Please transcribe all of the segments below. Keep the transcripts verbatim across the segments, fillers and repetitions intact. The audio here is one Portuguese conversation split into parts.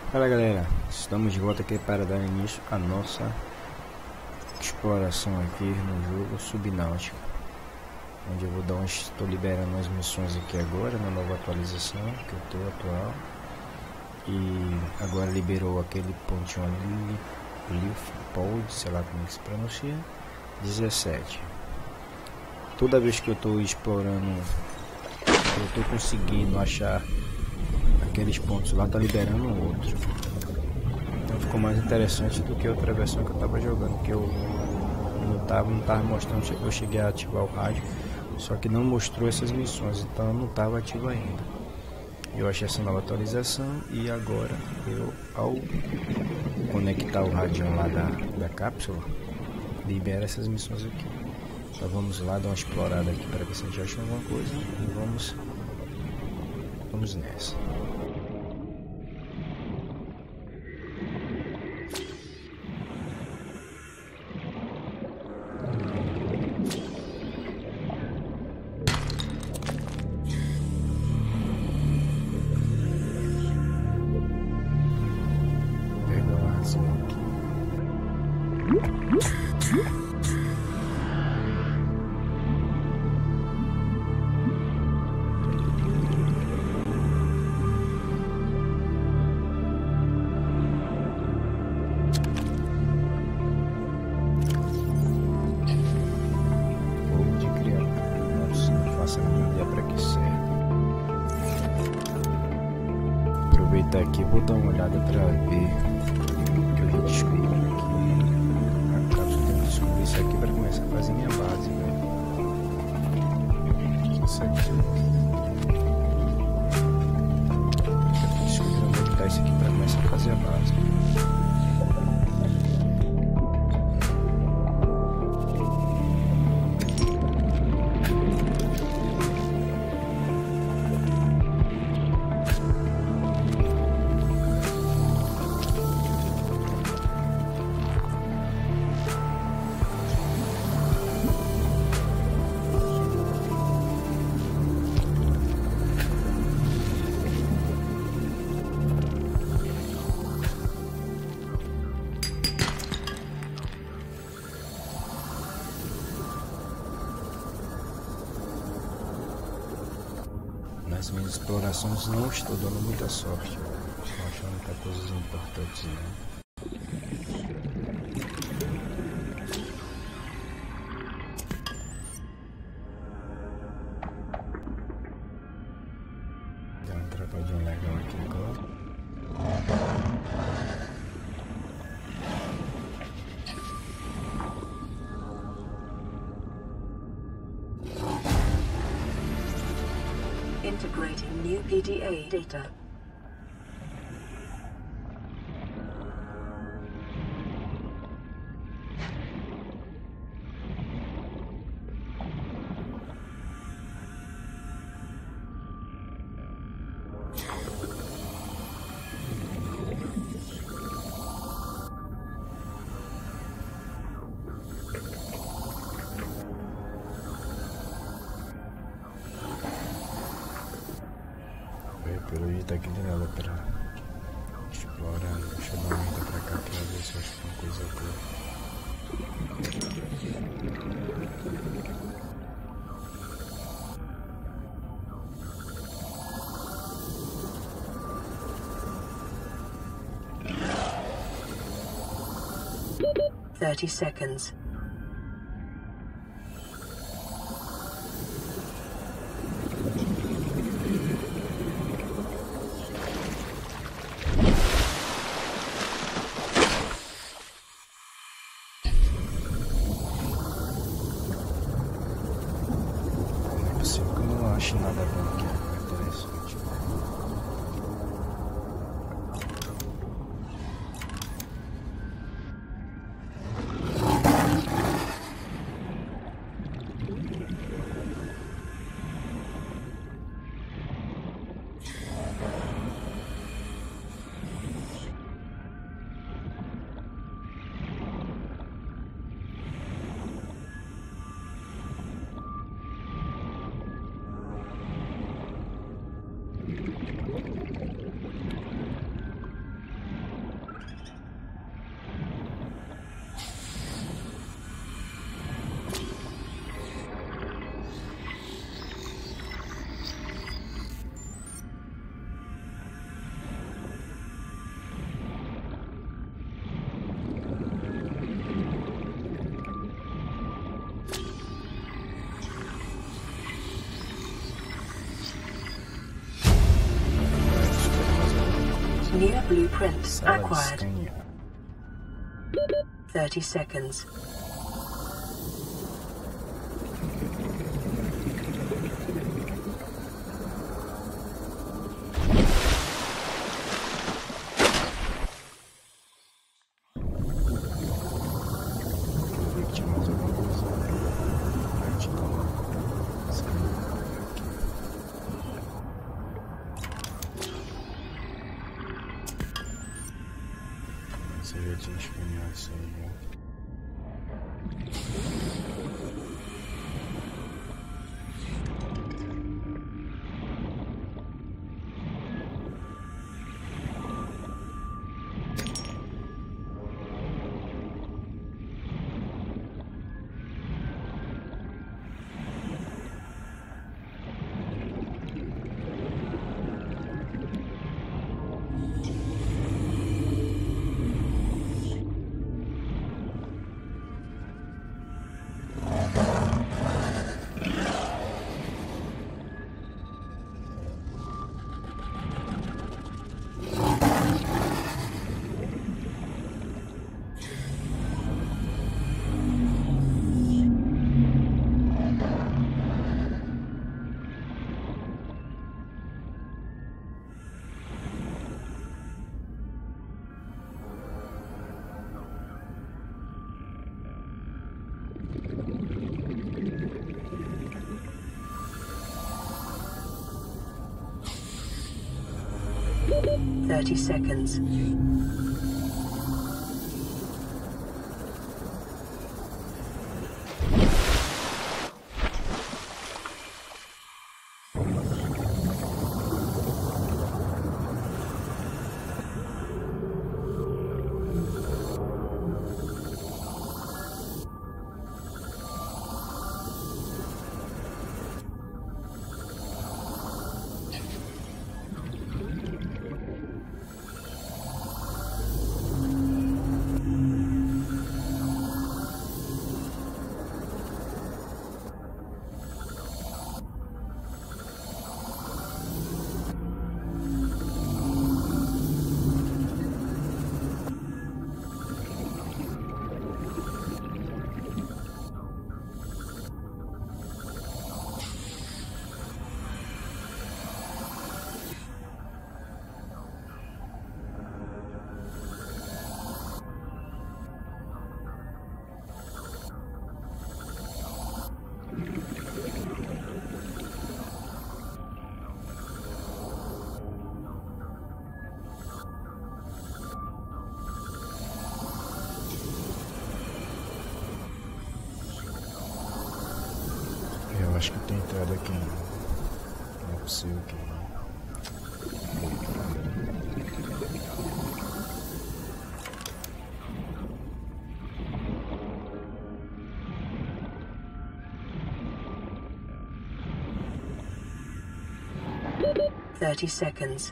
Fala galera, estamos de volta aqui para dar início à nossa exploração aqui no jogo Subnáutica, onde eu vou dar um, estou liberando as missões aqui agora na nova atualização que eu estou atual, e agora liberou aquele pontinho ali, Leopold, sei lá como é que se pronuncia, dezessete. Toda vez que eu estou explorando, eu estou conseguindo achar aqueles pontos lá, tá liberando outro. Então ficou mais interessante do que a outra versão que eu tava jogando, que eu não tava, não tava mostrando. Eu cheguei a ativar o rádio, só que não mostrou essas missões, então eu não tava ativo ainda. Eu achei essa nova atualização e agora eu, ao conectar o rádio lá da, da cápsula, libera essas missões aqui. Então vamos lá dar uma explorada aqui para ver se a gente acha alguma coisa e vamos, vamos nessa. Aproveitar aqui, vou dar uma olhada para ver o que eu já descobri aqui. A cápsula tem que descobrir isso aqui para começar a fazer minha base, velho. Isso aqui. Eu tô descobrindo onde tá isso aqui para começar a fazer a base. Nas minhas explorações não estou dando muita sorte, estou achando muitas coisas importantes, né? Dá uma atrapalhadinha legal aqui agora. Integrating new P D A data. Pelo jeito aqui não nada pra explorar. Deixa eu dar uma ida pra cá pra ver se eu acho uma coisa boa. Thirty seconds. Não acho nada bom aqui, é interessante. New blueprint Sala de acquired. escanear. thirty seconds. Eu vi que tinha mais alguma coisa. Vertical. Escanear aqui. Você já tinha escaneado isso aí, né? thirty seconds. Eu acho que tem entrada aqui não. Não é possível que não. thirty seconds.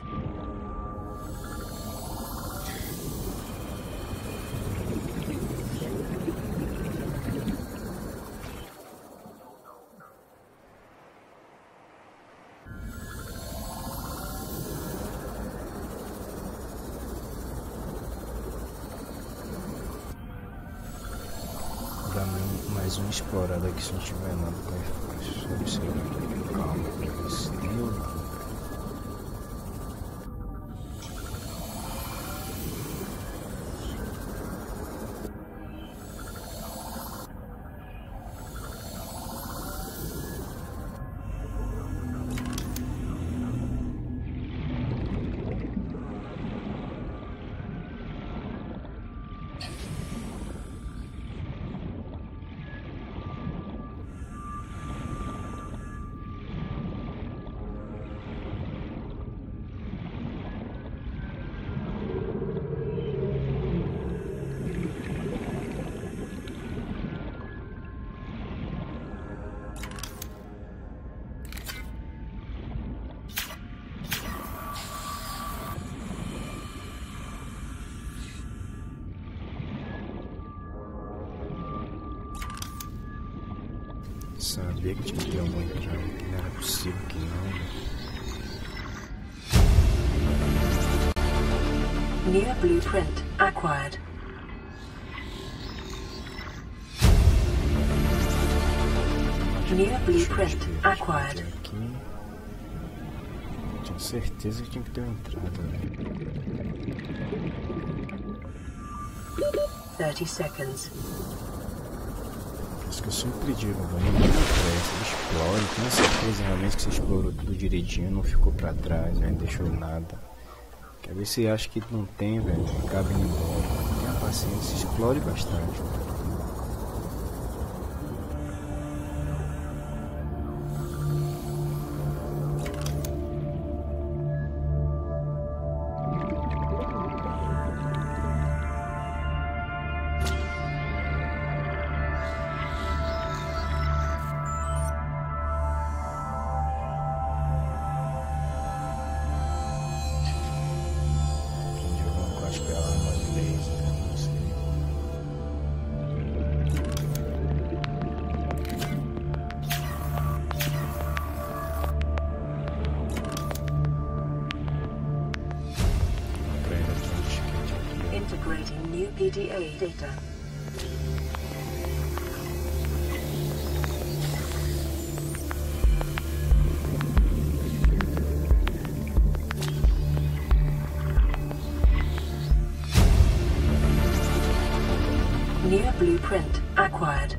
Dá mais uma explorada aqui se não tiver nada pra só observar. Calma, pra ver se tem ou não. Sabia que tinha que ter alguma entrada aqui, não era possível que não. New blueprint acquired. New blueprint acquired. Aqui. Tinha certeza que tinha que ter uma entrada. thirty seconds. Por isso que eu sempre digo, velho, não presta, explore, tenho certeza realmente que você explorou tudo direitinho, não ficou pra trás, não deixou nada. Quer ver se acha que não tem, velho, acaba indo embora. Tenha paciência, explore bastante. Integrating new P D A data. New blueprint acquired.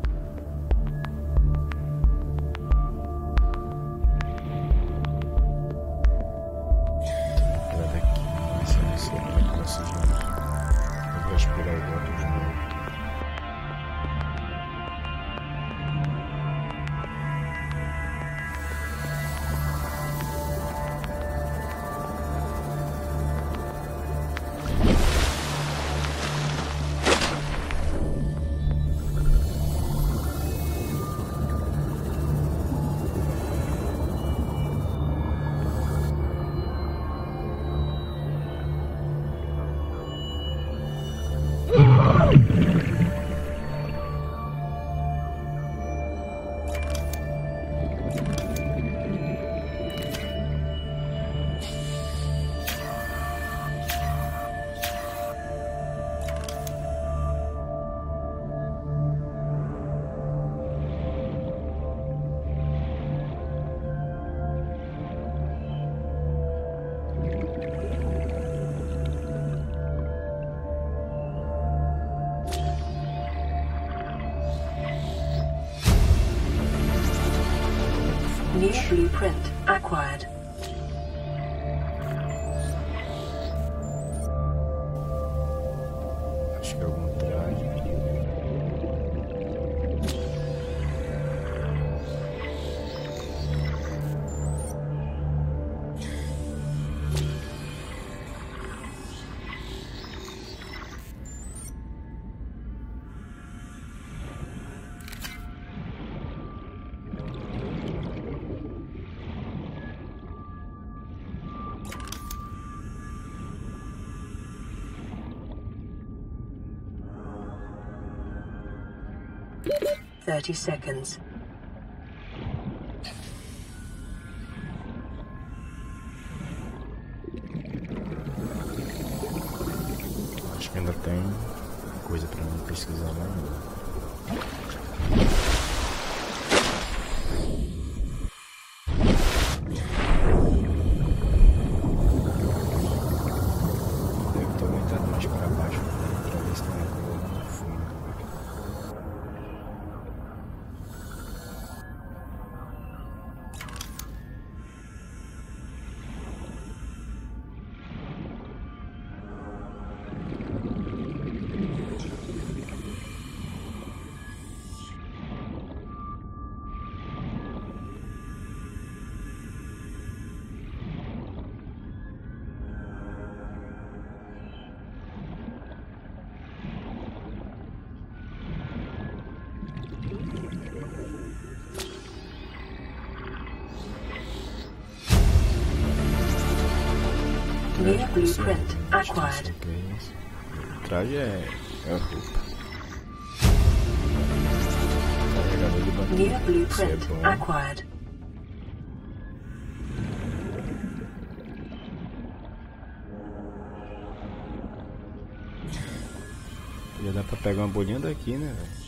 New blueprint acquired. Acho que é algum traje. thirty seconds. Acho que ainda tem coisa pra mim pesquisar lá ainda. New blueprint acquired. O traje é, é a roupa. Carregador de bateria. New blueprint Isso é acquired. Já dá pra pegar uma bolinha daqui, né, velho?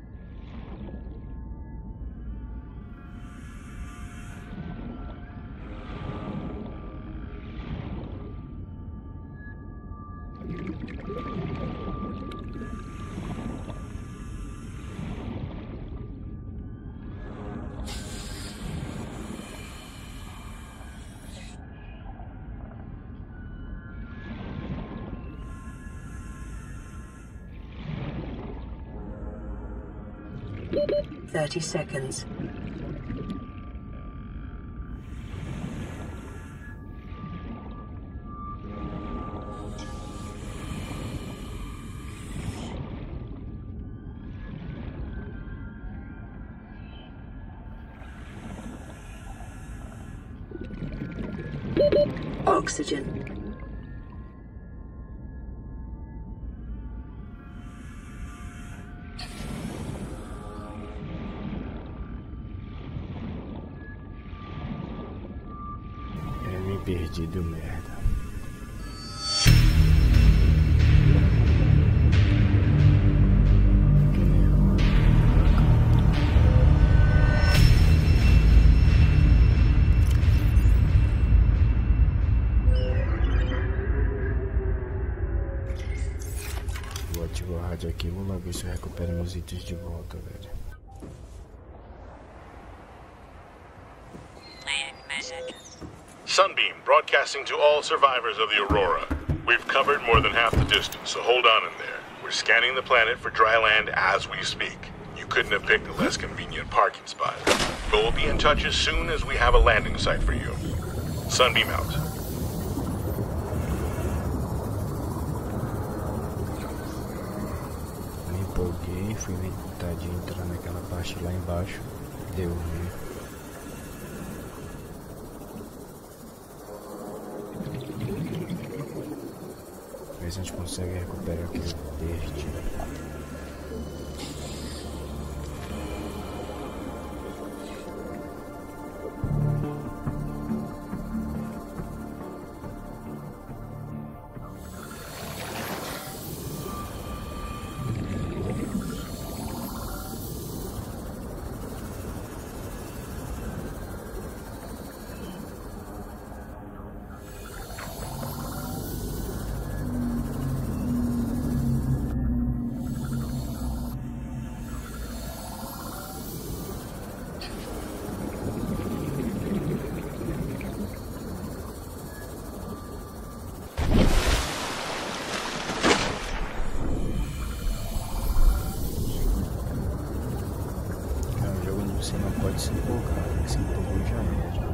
Thirty seconds. Oxygen. Perdido, merda. Vou ativar a rádio aqui, vou lá ver se eu recupero meus itens de volta, velho. Sunbeam, broadcasting to all survivors of the Aurora. We've covered more than half the distance, so hold on in there. We're scanning the planet for dry land as we speak. You couldn't have picked a less convenient parking spot. But we'll be in touch as soon as we have a landing site for you. Sunbeam out. Me empolguei, fui tentar de entrar naquela parte lá embaixo. Deu ruim. Ver se a gente consegue recuperar aquele verde. Você não pode se empolgar, se empolgou já era.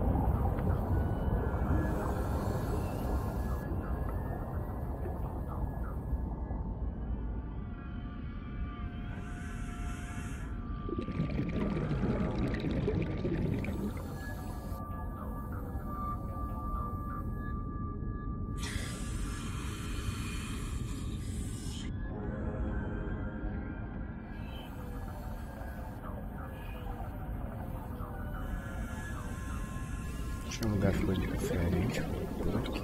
O lugar ficou diferente, por aqui.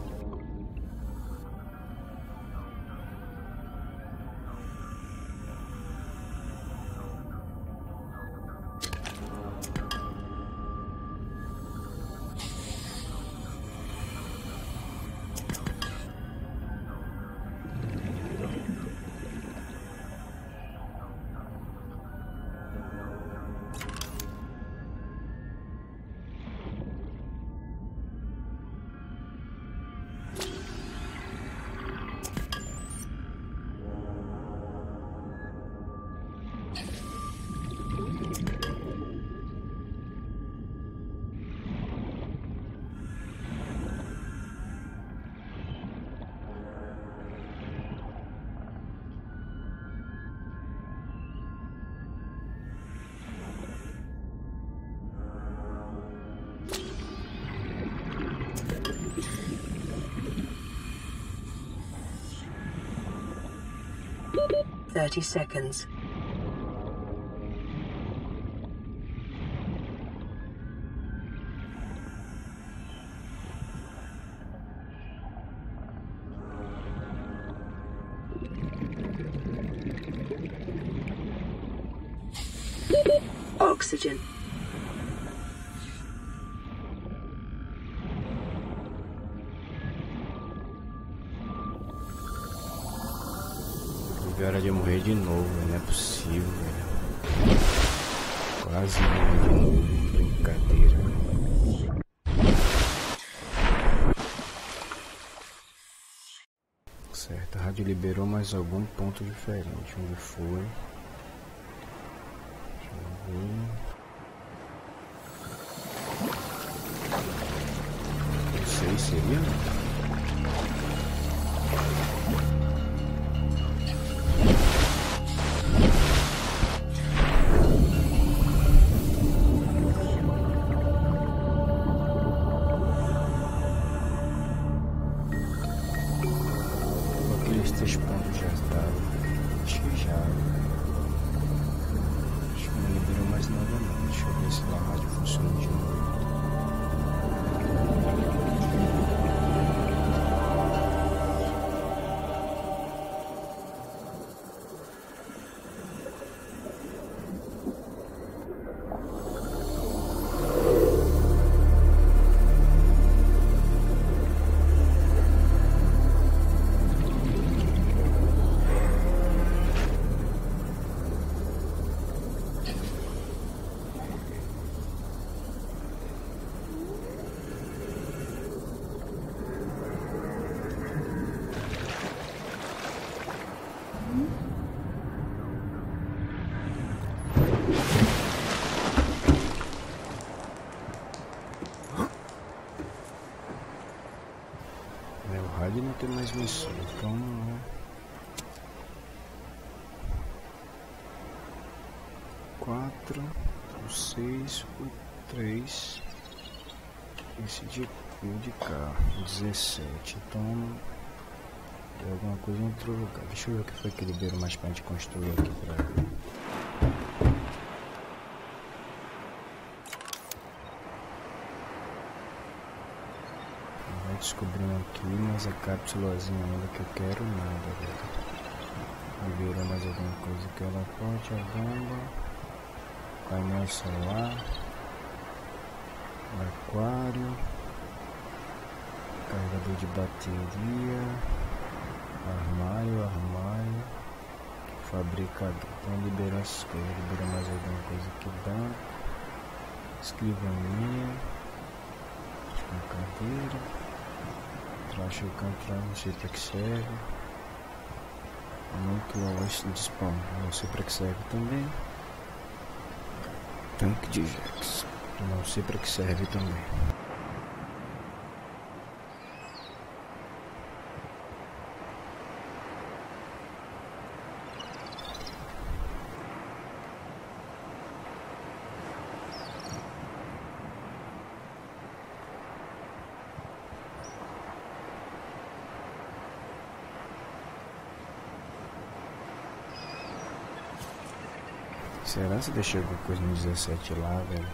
Thirty seconds. oxygen. Tive hora de morrer de novo, não é possível, velho. Quase morri de novo, brincadeira. Certo, a rádio liberou mais algum ponto diferente. Onde foi? Deixa eu ver. Não sei, seria? Esses pontos já estavam. Acho que já. Acho que não liberou mais nada não. Deixa eu ver se a rádio funciona de novo. O rádio não tem mais missão, então não. Quatro, seis, três. Esse de, de cá, dezessete. Então tem alguma coisa em outro lugar. Deixa eu ver o que foi que liberou mais pra gente construir aqui pra ver. Descobrindo aqui, mas a cápsulazinha ainda que eu quero nada, velho. Liberou mais alguma coisa que ela pode, a bomba, painel solar, aquário, carregador de bateria, armário, armário, fabricador. Então liberou essas coisas, liberou mais alguma coisa aqui, banco, escrivaninha, cadeira. Acho que o não sei para que serve. Núcleo de spawn, não sei para que serve também. Tanque de Jax, não sei para que serve também. Será se deixei alguma coisa no dezessete lá, velho?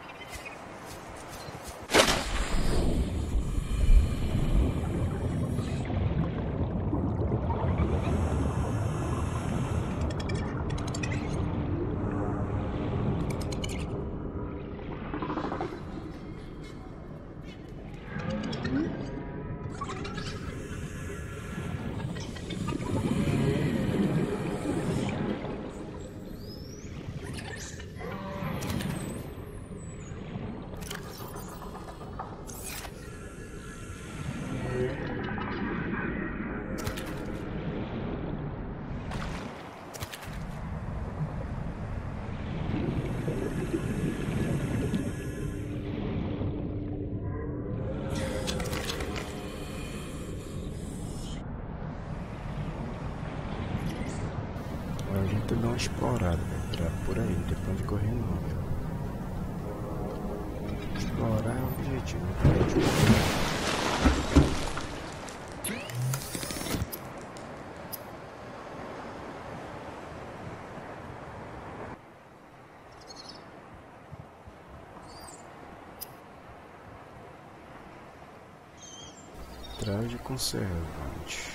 A gente dá uma explorada, né? Pra por aí, não tem pra onde correr não, viu? Explorar é o objetivo, não tem onde correr. Traje conservante.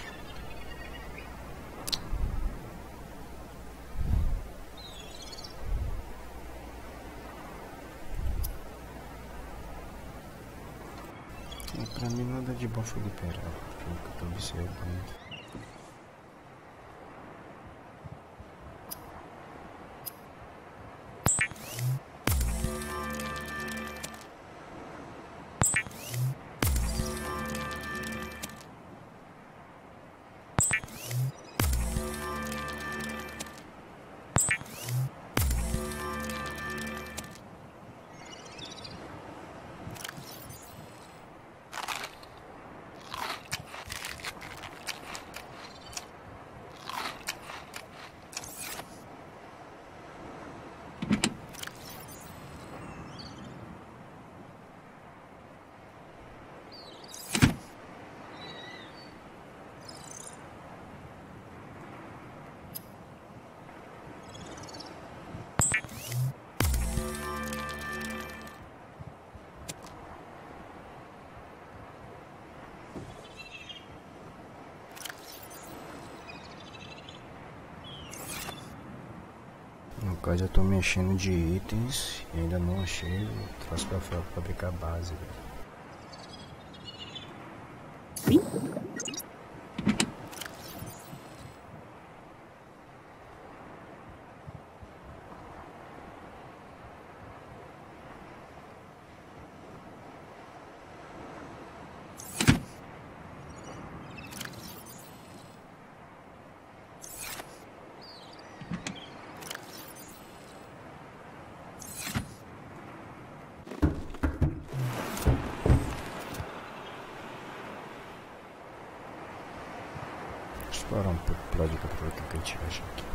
E pra mim nada de bom foi liberado, pelo que eu tô observando. No caso eu tô mexendo de itens e ainda não achei o troço pra fabricar base, velho. Explorar um pouco pro lado cá pra ver o que a gente acha aqui.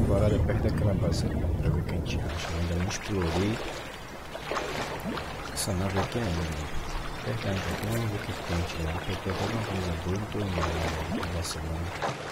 parada perto daquela base ali, pra ver o que a gente acha. Eu ainda não explorei essa nave aqui ainda. Apertar um pouquinho, vamos ver o que tem aqui. Porque tem alguma coisa boa, não tô indo vacilando.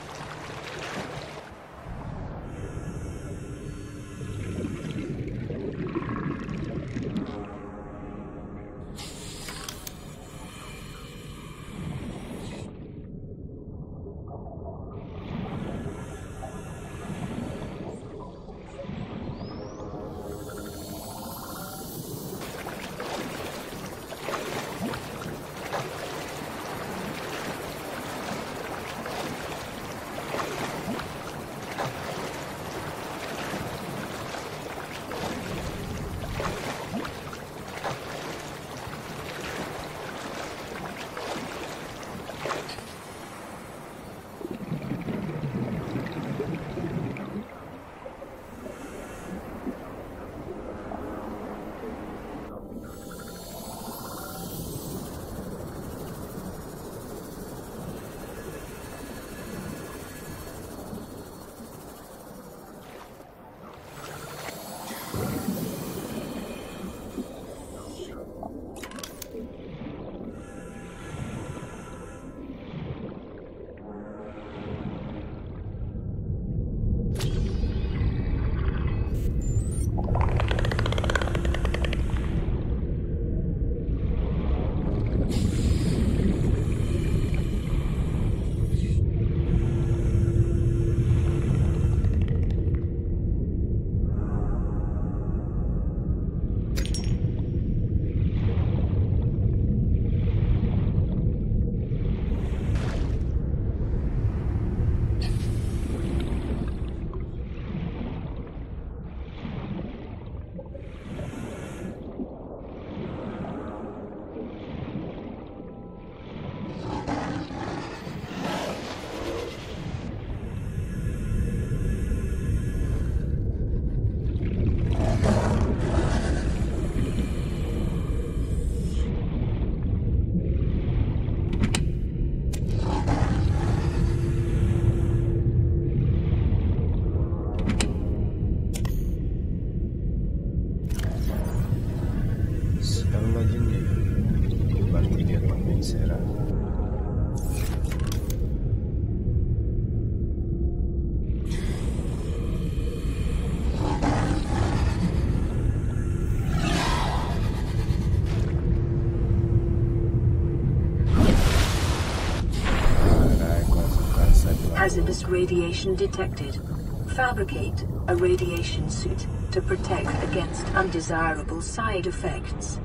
Hazardous radiation detected. Fabricate a radiation suit to protect against undesirable side effects.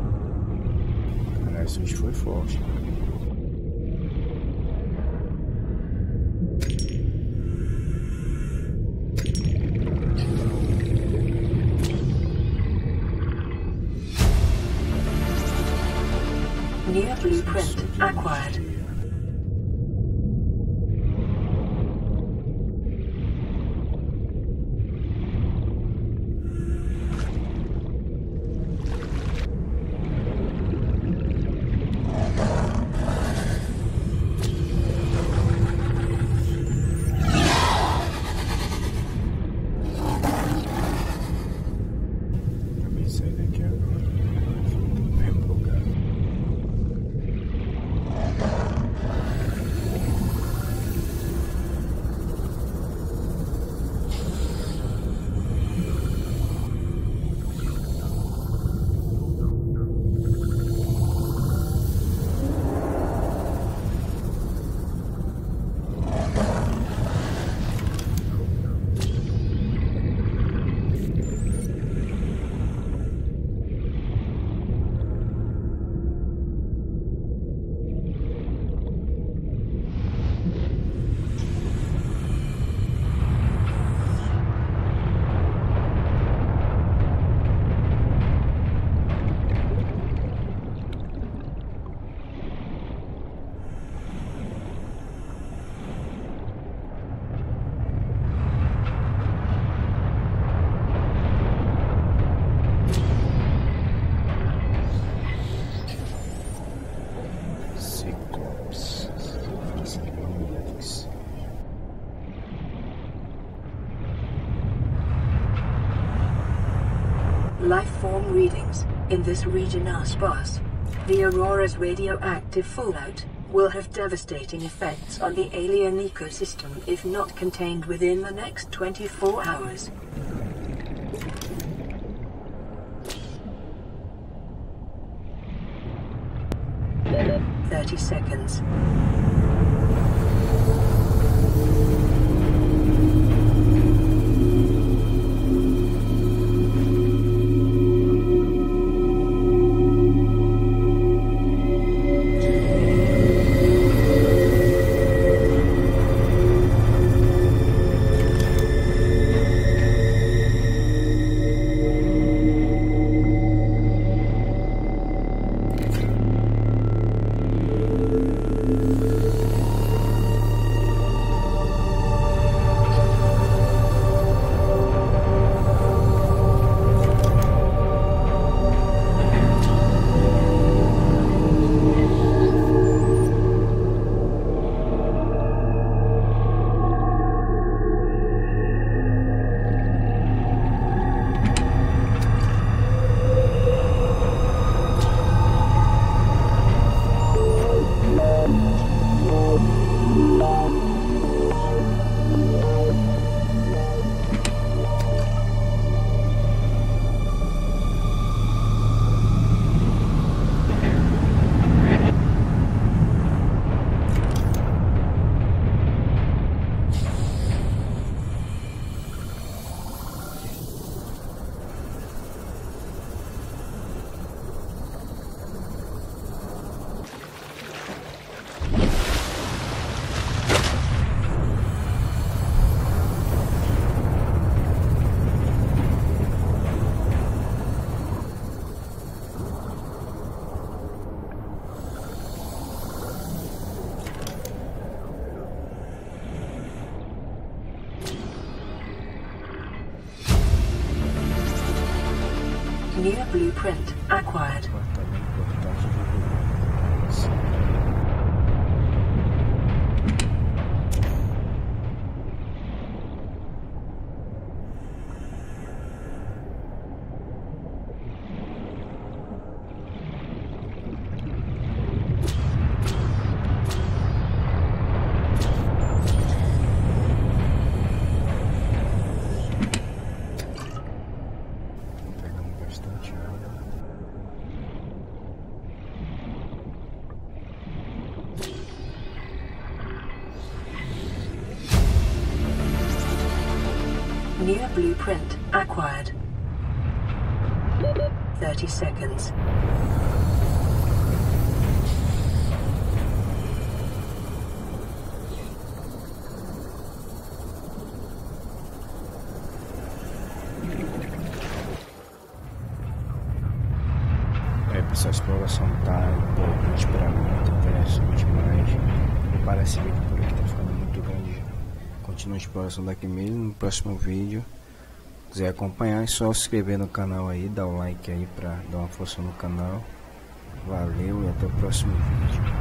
Caralho, esse bicho foi forte. New blueprint acquired. Life form readings in this region are sparse. The Aurora's radioactive fallout will have devastating effects on the alien ecosystem if not contained within the next twenty-four hours. Thirty seconds. New blueprint acquired. New blueprint acquired. Thirty seconds. É, pessoal, a exploração tá importante pra mim, tá interessante, mas parece que por aqui tá ficando muito grande. Continua a exploração daqui mesmo. No próximo vídeo, se quiser acompanhar, é só se inscrever no canal aí, dar o like aí pra dar uma força no canal. Valeu e até o próximo vídeo.